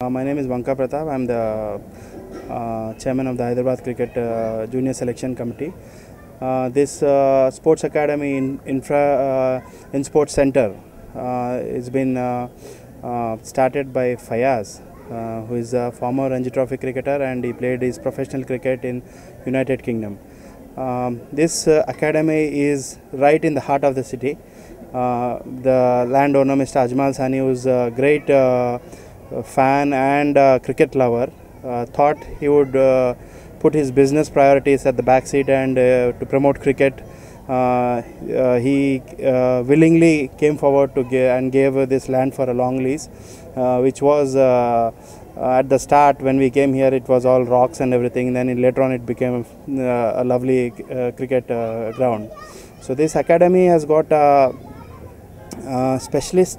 My name is Vanka Pratap. I am the chairman of the Hyderabad Cricket Junior Selection Committee. This sports academy in Sports Center has been started by Fayaz, who is a former Ranji Trophy cricketer, and he played his professional cricket in United Kingdom. This academy is right in the heart of the city. The landowner, Mr. Ajmal Sani, who is a great fan and cricket lover, thought he would put his business priorities at the back seat and to promote cricket. He willingly came forward to gave this land for a long lease, which was at the start when we came here it was all rocks and everything. Then later on it became a lovely cricket ground. So this academy has got specialist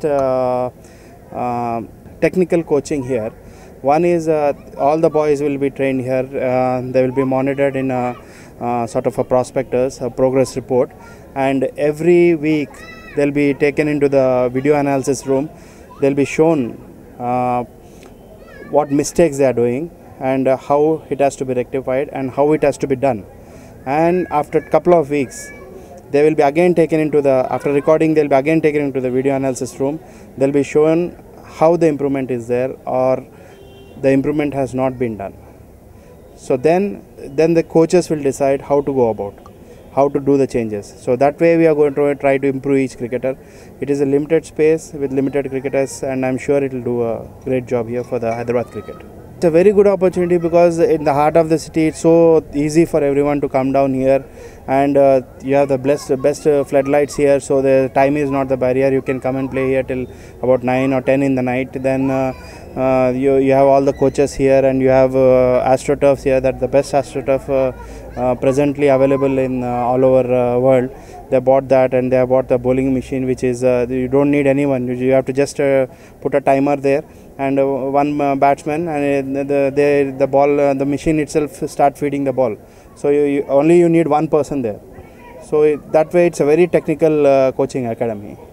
technical coaching here. One is all the boys will be trained here. They will be monitored in a sort of a prospectus, a progress report, and every week they'll be taken into the video analysis room. They'll be shown what mistakes they are doing and how it has to be rectified and how it has to be done. And after a couple of weeks, they will be again taken into the, after recording, they'll be again taken into the video analysis room. They'll be shown how the improvement is there or the improvement has not been done. So then the coaches will decide how to go about, how to do the changes. So that way we are going to try to improve each cricketer. It is a limited space with limited cricketers, and I'm sure it will do a great job here for the Hyderabad cricket. It's a very good opportunity because in the heart of the city it's so easy for everyone to come down here, and you have the best floodlights here, so the time is not the barrier. You can come and play here till about 9 or 10 in the night. Then you have all the coaches here, and you have AstroTurfs here. That's the best AstroTurf presently available in all over world. They bought that, and they have bought the bowling machine, which is you don't need anyone. You have to just put a timer there and one batsman, and the ball, the machine itself start feeding the ball. So you only need one person there. So that way it's a very technical coaching academy.